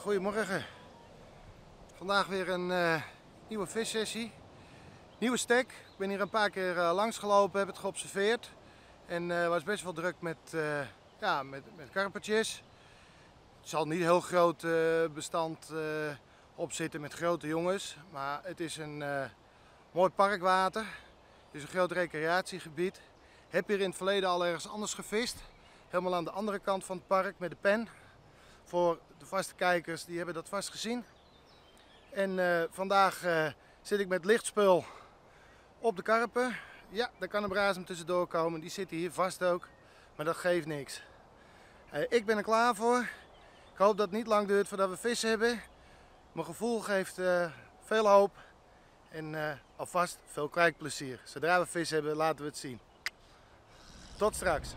Goedemorgen. Vandaag weer een nieuwe vissessie. Nieuwe stek. Ik ben hier een paar keer langs gelopen, heb het geobserveerd. En was best wel druk met karpertjes. Het zal niet een heel groot bestand op zitten met grote jongens. Maar het is een mooi parkwater. Het is een groot recreatiegebied. Heb hier in het verleden al ergens anders gevist. Helemaal aan de andere kant van het park met de pen. Voor de vaste kijkers, die hebben dat vast gezien. En vandaag zit ik met lichtspul op de karpen. Ja, daar kan een brasem tussendoor komen. Die zitten hier vast ook. Maar dat geeft niks. Ik ben er klaar voor. Ik hoop dat het niet lang duurt voordat we vis hebben. Mijn gevoel geeft veel hoop. En alvast veel kijkplezier. Zodra we vis hebben, laten we het zien. Tot straks.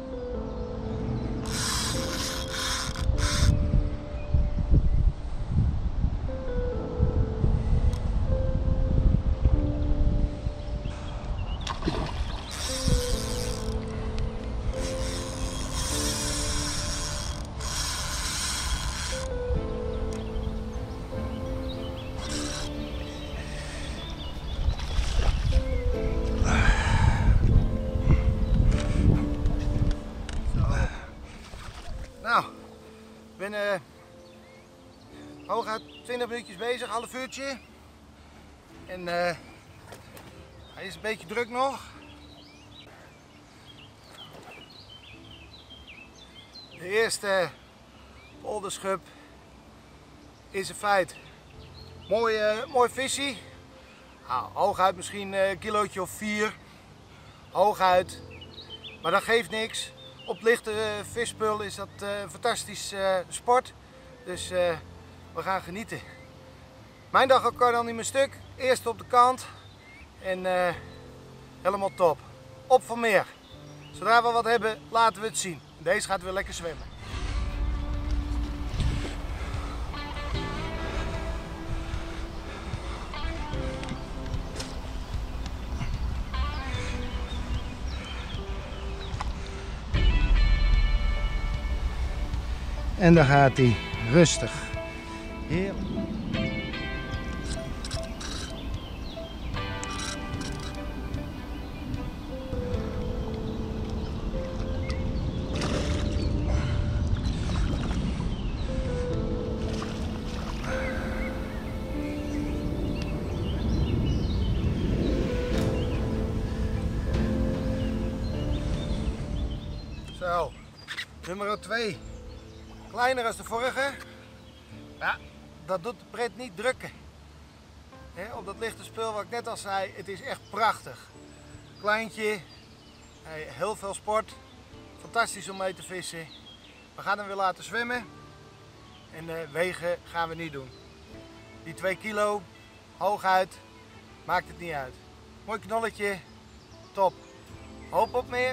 Nou, ik ben hooguit 20 minuutjes bezig, half uurtje. En hij is een beetje druk nog. De eerste polderschub is een feit. Mooi visie. Nou, hooguit misschien een kilootje of 4. Hooguit. Maar dat geeft niks. Op lichte visspul is dat een fantastische sport. Dus we gaan genieten. Mijn dag kan dan niet meer stuk. Eerst op de kant. En helemaal top. Op voor meer. Zodra we wat hebben, laten we het zien. Deze gaat weer lekker zwemmen. En daar gaat hij, rustig. Heerlijk. Zo, nummer 2. Kleiner als de vorige. Ja, dat doet de pret niet drukken. Op dat lichte spul wat ik net al zei, het is echt prachtig. Kleintje, heel veel sport. Fantastisch om mee te vissen. We gaan hem weer laten zwemmen. En wegen gaan we niet doen. Die 2 kilo, hooguit, maakt het niet uit. Mooi knolletje, top. Hoop op meer.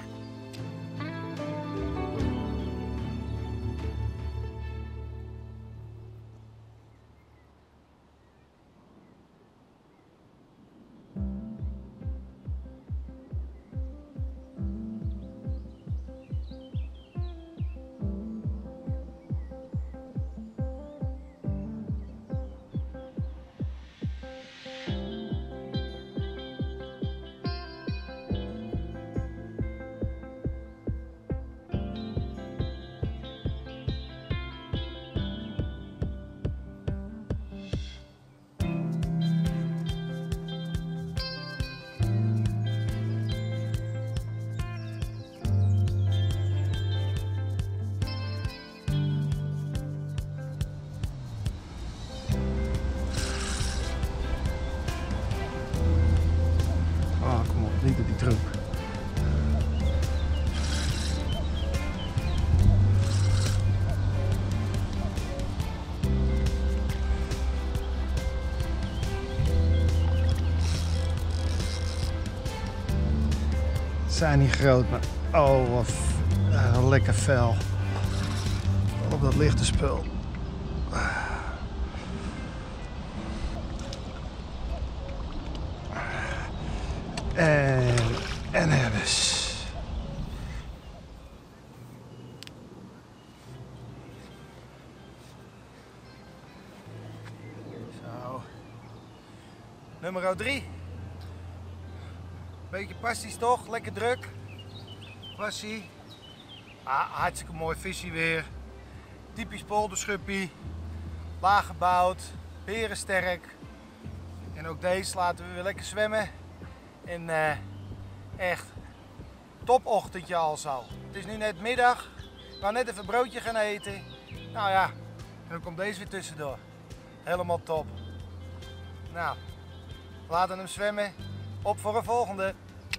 Niet op die troep. Ze zijn niet groot, maar oh wat lekker fel. Op dat lichte spul. En hebben ze. Nummer 3. Beetje passies toch, lekker druk. Passie. Hartstikke mooi visje weer. Typisch polderschuppie. Laag gebouwd, berensterk. En ook deze laten we weer lekker zwemmen. En echt topochtendje al zo. Het is nu net middag. Ik wou net even een broodje gaan eten. Nou ja, en dan komt deze weer tussendoor. Helemaal top. Nou, we laten hem zwemmen. Op voor een volgende.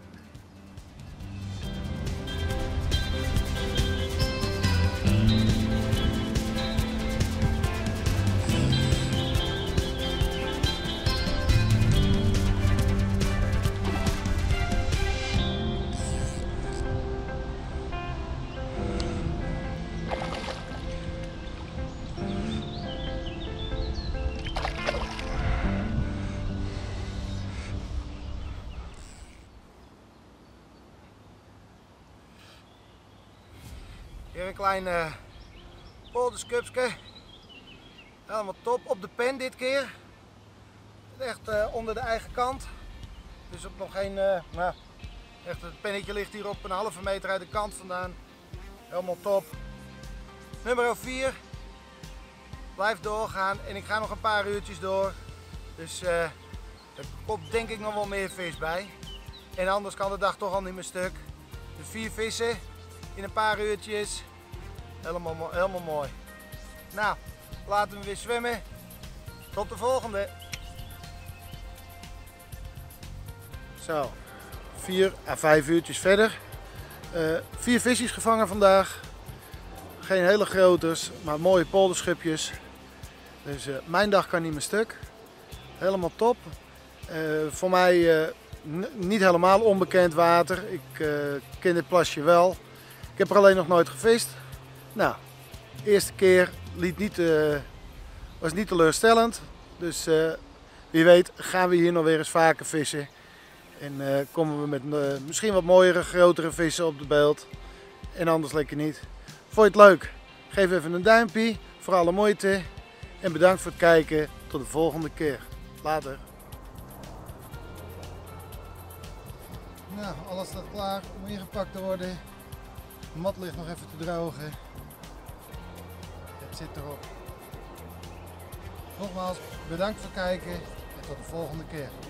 Hier een klein polderskupske. Helemaal top. Op de pen dit keer. Echt onder de eigen kant. Dus op nog geen... nou, echt het pennetje ligt hier op een halve meter uit de kant vandaan. Helemaal top. Nummer 4. Blijf doorgaan. En ik ga nog een paar uurtjes door. Dus er komt denk ik nog wel meer vis bij. En anders kan de dag toch al niet meer stuk. Dus 4 vissen in een paar uurtjes. Helemaal mooi. Nou, laten we weer zwemmen. Tot de volgende. Zo, 4 à 5 uurtjes verder. 4 visjes gevangen vandaag. Geen hele groters, maar mooie polderschupjes. Dus mijn dag kan niet meer stuk. Helemaal top. Voor mij niet helemaal onbekend water. Ik ken dit plasje wel. Ik heb er alleen nog nooit gevist. Nou, de eerste keer was niet teleurstellend. Dus wie weet gaan we hier nog weer eens vaker vissen. En komen we met misschien wat mooiere, grotere vissen op de beeld. En anders lekker niet. Vond je het leuk? Geef even een duimpje voor alle moeite. En bedankt voor het kijken. Tot de volgende keer. Later. Nou, alles staat klaar om ingepakt te worden. De mat ligt nog even te drogen. Het zit erop. Nogmaals, bedankt voor het kijken en tot de volgende keer.